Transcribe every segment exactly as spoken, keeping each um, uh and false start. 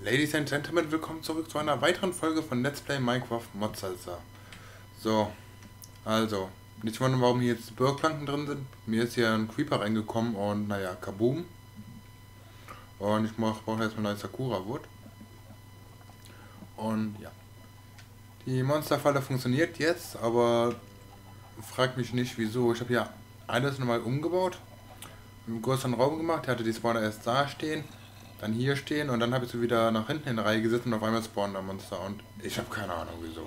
Ladies and Gentlemen, willkommen zurück zu einer weiteren Folge von Let's Play Minecraft Mod Salsa. So, also, nicht wundern, warum hier jetzt Burgplanken drin sind. Mir ist hier ein Creeper reingekommen und naja, kaboom. Und ich brauche jetzt mal neue Sakura-Wood. Und ja. Die Monsterfalle funktioniert jetzt, aber fragt mich nicht wieso. Ich habe hier alles nochmal umgebaut. Einen größeren Raum gemacht, der hatte die Spawner erst da stehen. Dann hier stehen und dann habe ich sie wieder nach hinten in der Reihe gesetzt und auf einmal spawnen da Monster und ich habe keine Ahnung wieso.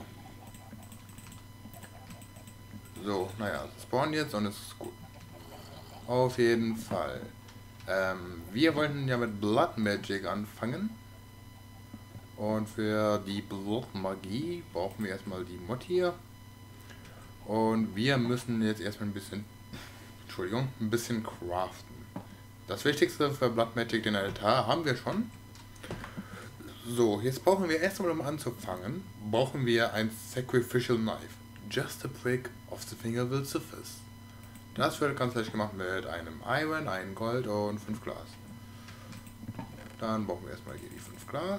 So, naja, spawnen jetzt und es ist gut. Auf jeden Fall. Ähm, wir wollten ja mit Blood Magic anfangen. Und für die Blood Magie brauchen wir erstmal die Mod hier. Und wir müssen jetzt erstmal ein bisschen, Entschuldigung, ein bisschen craften. Das Wichtigste für Blood Magic, den Altar, haben wir schon. So, jetzt brauchen wir erstmal, um anzufangen, brauchen wir ein Sacrificial Knife. Just a prick of the finger will suffice. Das wird ganz leicht gemacht mit einem Iron, einem Gold und fünf Glas. Dann brauchen wir erstmal hier die fünf Glas.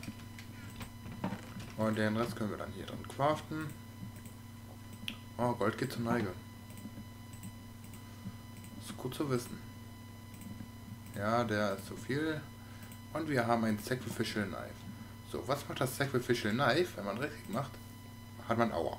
Und den Rest können wir dann hier drin craften. Oh, Gold geht zur Neige. Ist gut zu wissen. Ja, der ist zu viel. Und wir haben ein Sacrificial Knife. So, was macht das Sacrificial Knife? Wenn man richtig macht, hat man Aua.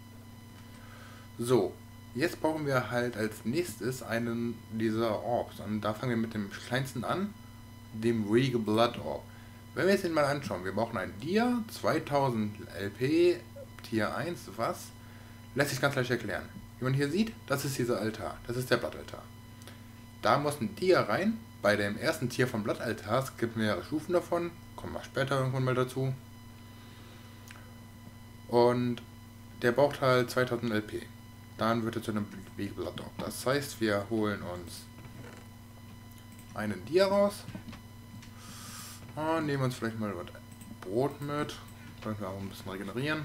So, jetzt brauchen wir halt als nächstes einen dieser Orbs. Und da fangen wir mit dem kleinsten an, dem Regal Blood Orb. Wenn wir jetzt den mal anschauen, wir brauchen ein Dia, zweitausend L P, Tier eins, was? Lässt sich ganz leicht erklären. Wie man hier sieht, das ist dieser Altar. Das ist der Blattaltar. Da muss ein Dia rein. Bei dem ersten Tier vom Blattaltars gibt es mehrere Stufen davon. Kommen wir später irgendwann mal dazu. Und der braucht halt zweitausend L P. Dann wird er zu einem Wegblatt. Das heißt, wir holen uns einen Dia raus. Und nehmen uns vielleicht mal was Brot mit. Können wir auch ein bisschen regenerieren.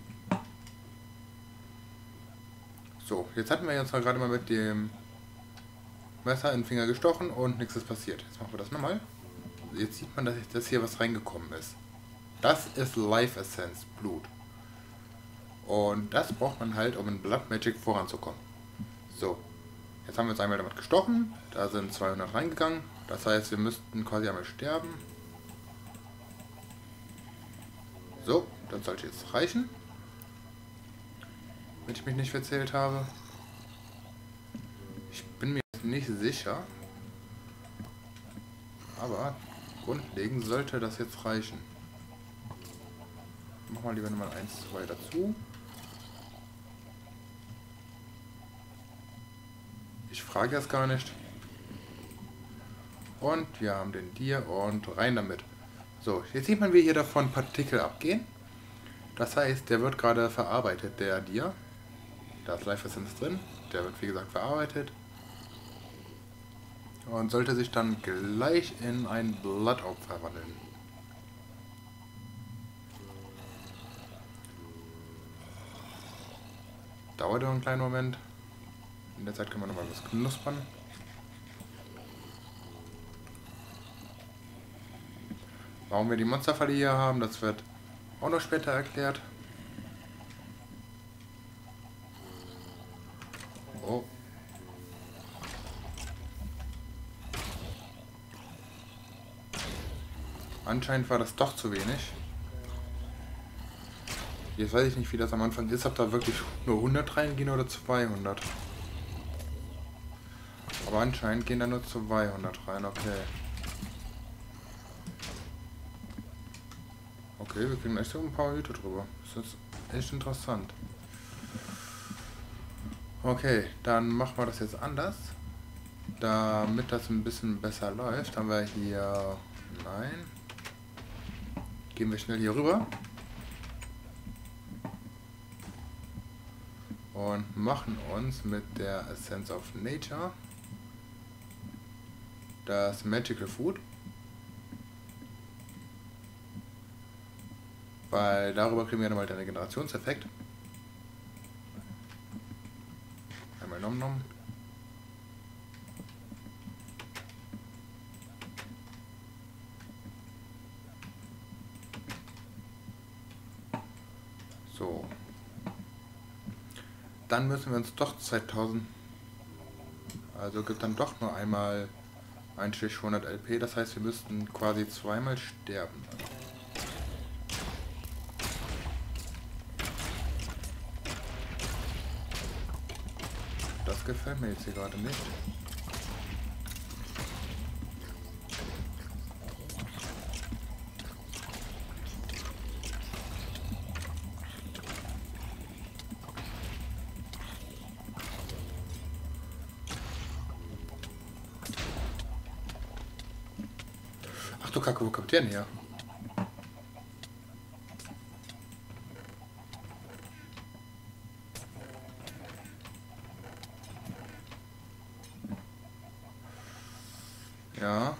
So, jetzt hatten wir jetzt gerade mal mit dem Messer in den Finger gestochen und nichts ist passiert. Jetzt machen wir das nochmal. Jetzt sieht man, dass das hier was reingekommen ist. Das ist Life Essence, Blut. Und das braucht man halt, um in Blood Magic voranzukommen. So, jetzt haben wir uns einmal damit gestochen. Da sind zweihundert reingegangen. Das heißt, wir müssten quasi einmal sterben. So, das sollte jetzt reichen. Wenn ich mich nicht verzählt habe. Ich bin mir nicht sicher. Aber grundlegend sollte das jetzt reichen. Machen wir lieber nochmal eins, zwei dazu. Ich frage das gar nicht. Und wir haben den Dia und rein damit. So, jetzt sieht man, wie hier davon Partikel abgehen. Das heißt, der wird gerade verarbeitet, der Dia. Da ist Life Essence drin. Der wird wie gesagt verarbeitet. Und sollte sich dann gleich in ein Blood Orb verwandeln. Dauert noch einen kleinen Moment. In der Zeit können wir noch mal was knuspern. Warum wir die Monsterfalle hier haben, das wird auch noch später erklärt. Oh. Anscheinend war das doch zu wenig. Jetzt weiß ich nicht, wie das am Anfang ist, ob da wirklich nur hundert reingehen oder zweihundert. Aber anscheinend gehen da nur zweihundert rein, okay. Okay, wir kriegen echt so ein paar Hüte drüber. Das ist echt interessant. Okay, dann machen wir das jetzt anders. Damit das ein bisschen besser läuft, haben wir hier... Nein. Gehen wir schnell hier rüber. Und machen uns mit der Essence of Nature das Magical Food. Weil darüber kriegen wir nochmal den Regenerationseffekt. Einmal Nom Nom. So. Dann müssen wir uns doch zweitausend... Also gibt dann doch nur einmal ein Stich hundert L P. Das heißt, wir müssten quasi zweimal sterben. Das gefällt mir jetzt hier gerade nicht. Ach du Kacke, wo kommt der denn her? Ja.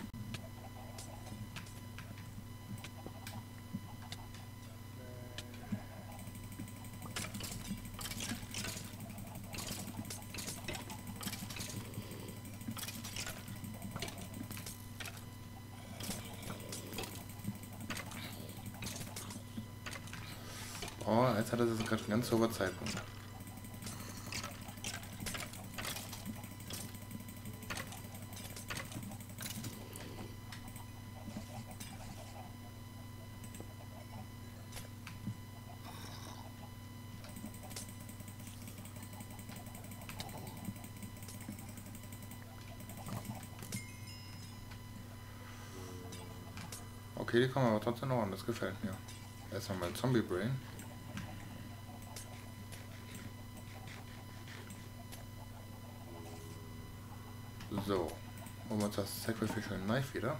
Oh, jetzt hat er das gerade einen ganz super Zeitpunkt. Okay, die kommen aber trotzdem noch an, das gefällt mir. Erstmal mein Zombie Brain. So, holen wir uns das Sacrificial Knife wieder.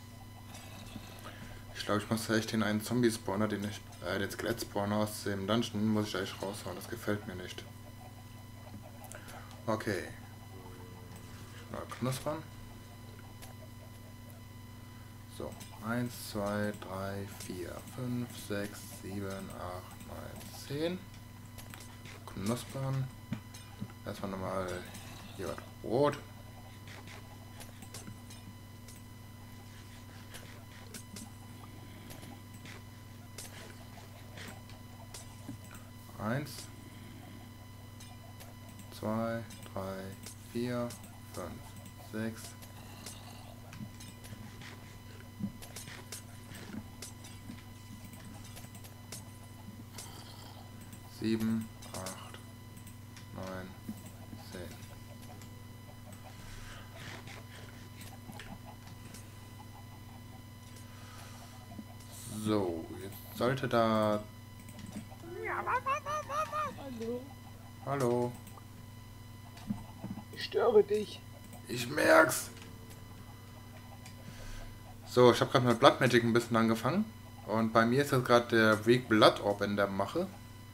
Ich glaube, ich muss echt den einen Zombie-Spawner, den ich, äh, den Skelett-Spawner aus dem Dungeon, muss ich gleich raushauen, das gefällt mir nicht. Okay. Mal knuspern. So, eins, zwei, drei, vier, fünf, sechs, sieben, acht, neun, zehn. Knuspern. Erstmal nochmal hier was Brot. Eins, zwei, drei, vier, fünf, sechs, sieben, acht, neun, zehn. So, jetzt sollte da... Hallo. Hallo. Ich störe dich. Ich merk's. So, ich habe gerade mit Blood Magic ein bisschen angefangen. Und bei mir ist jetzt gerade der Weak Blood Orb in der Mache.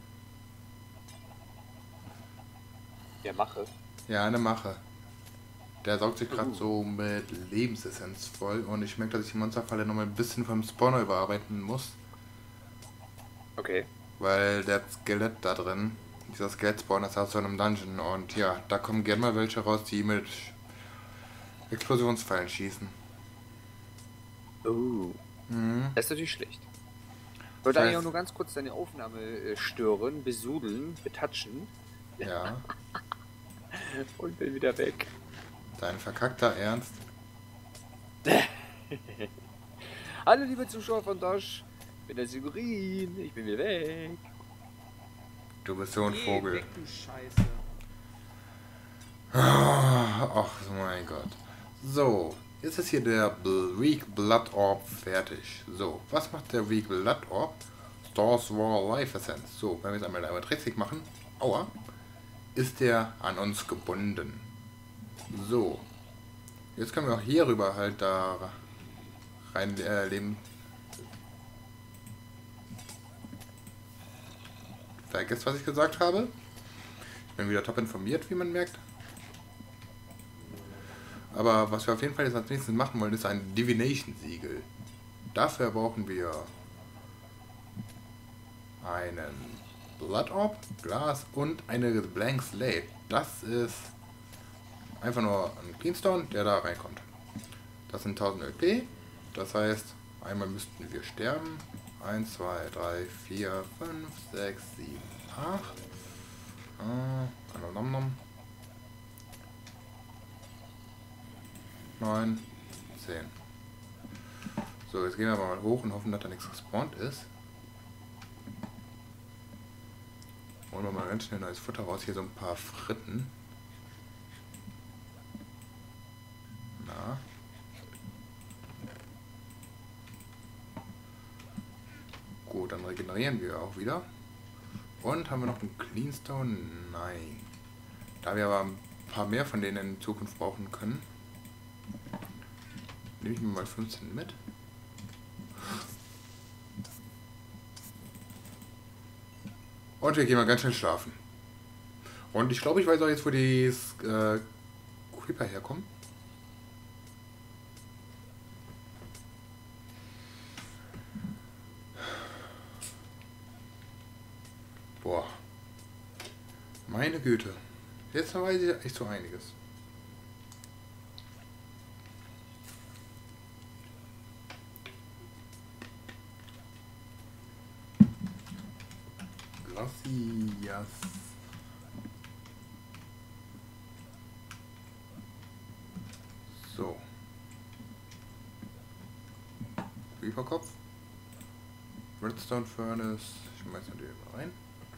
Ja, mache. Ja, eine Mache. Der saugt sich gerade Uh. so mit Lebensessenz voll. Und ich merke, dass ich die Monsterfalle nochmal ein bisschen vom Spawner überarbeiten muss. Okay. Weil der Skelett da drin, dieser Skelett-Spawner ist aus so einem Dungeon. Und ja, da kommen gerne mal welche raus, die mit Explosionsfallen schießen. Uh. Mhm. Das ist natürlich schlecht. Ich wollte Das eigentlich heißt- auch nur ganz kurz deine Aufnahme äh, stören, besudeln, betatschen Ja, und bin wieder weg. dein verkackter Ernst. Hallo liebe Zuschauer von Dosh, ich bin der Sigurin, ich bin wieder weg. Du bist so ein Vogel. Weg, du Scheiße. Ach, mein Gott. So, jetzt ist hier der Weak Blood Orb fertig. So, was macht der Weak Blood Orb? Stores Raw Life Essence. So, wenn wir jetzt einmal einmal Tricksig machen, aua, ist der an uns gebunden. So, jetzt können wir auch hier rüber halt da rein äh, leben. Vergesst, was ich gesagt habe. Ich bin wieder top informiert, wie man merkt. Aber was wir auf jeden Fall jetzt als nächstes machen wollen, ist ein Divination-Siegel. Dafür brauchen wir einen Blood Orb, Glas und eine Blank Slate. Das ist einfach nur ein Cleanstone, der da reinkommt. Das sind tausend L P. Das heißt, Einmal müssten wir sterben. eins, zwei, drei, vier, fünf, sechs, sieben, acht. Äh, nom, nom. neun, zehn. So, jetzt gehen wir aber mal hoch und hoffen, dass da nichts gespawnt ist. Holen wir mal ganz schnell neues Futter raus. Hier so ein paar Fritten. Na. Gut, dann regenerieren wir auch wieder. Und haben wir noch einen Cleanstone? Nein. Da wir aber ein paar mehr von denen in Zukunft brauchen können, nehme ich mir mal fünfzehn mit. Und wir gehen mal ganz schnell schlafen. Und ich glaube, ich weiß auch jetzt, wo die äh, Creeper herkommen. Boah. Meine Güte. Jetzt weiß ich echt so einiges. Gracias. So. Creeperkopf. Redstone Furnace. Ich schmeiß mal die rein.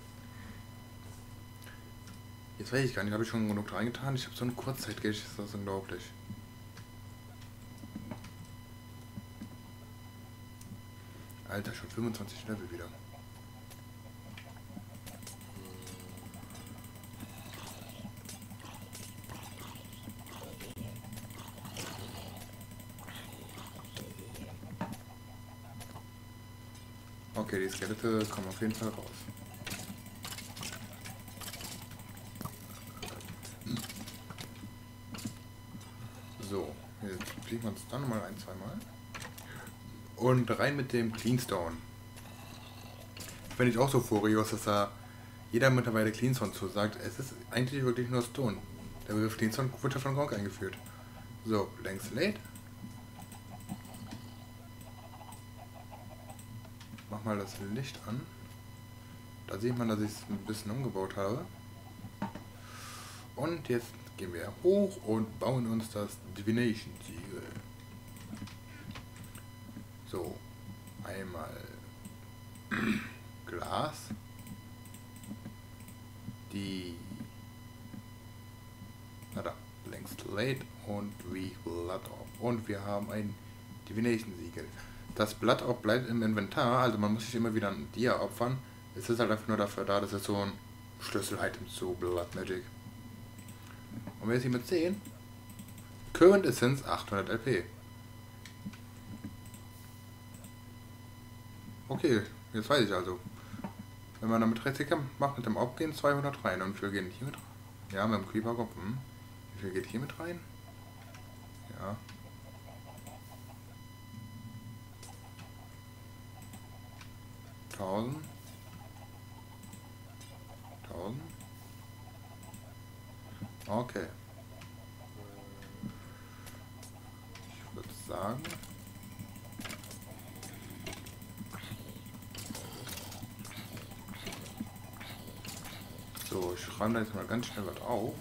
Jetzt weiß ich gar nicht, habe ich schon genug reingetan? Ich habe so eine Kurzzeitgeld, ist das unglaublich. Alter, schon fünfundzwanzig Level wieder. Okay, die Skelette kommen auf jeden Fall raus. So, jetzt fliegen wir uns dann nochmal ein, zweimal. Und rein mit dem Cleanstone. Bin ich auch so furios, dass da jeder mittlerweile Cleanstone zusagt. Es ist eigentlich wirklich nur Stone. Der Begriff Cleanstone wird ja von Gronk eingeführt. So, Blank Slate. Mach mal das Licht an. Da sieht man, dass ich es ein bisschen umgebaut habe. Und jetzt gehen wir hoch und bauen uns das Divination-Siegel. So, einmal Glas. Die na da, Blank Slate und wie Blood Orb. Und wir haben ein Divination-Siegel. Das Blatt auch bleibt im Inventar, also man muss sich immer wieder ein Dia opfern. Es ist halt einfach nur dafür da, dass es so ein Schlüssel-Item zu Blood Magic. Und wir jetzt hier mit zehn. Current Essence achthundert L P. Okay, jetzt weiß ich also. Wenn man damit richtig macht, mit dem Orb gehen zweihundert rein. Und wie viel gehen hier mit rein? Ja, mit dem Creeper Kopf. Hm. Wie viel geht hier mit rein? Ja. tausend. tausend. Okay. Ich würde sagen... So, ich schreibe da jetzt mal ganz schnell was auf.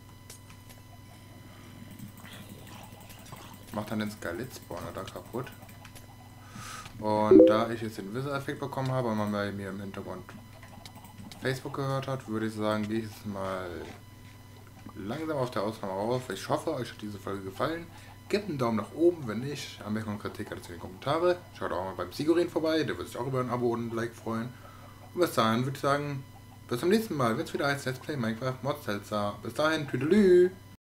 Mach dann den Skelet-Spawner da kaputt. Und da ich jetzt den Wizard-Effekt bekommen habe und man bei mir im Hintergrund Facebook gehört hat, würde ich sagen, gehe ich jetzt mal langsam auf der Ausnahme raus. Ich hoffe, euch hat diese Folge gefallen. Gebt einen Daumen nach oben, wenn nicht, Anmerkungen und Kritik alles in die Kommentare. Schaut auch mal beim Sigurin vorbei, der wird sich auch über ein Abo und ein Like freuen. Und bis dahin würde ich sagen, bis zum nächsten Mal, wenn es wieder heißt Let's Play Minecraft Mod Seltzer. Bis dahin, tüdelü!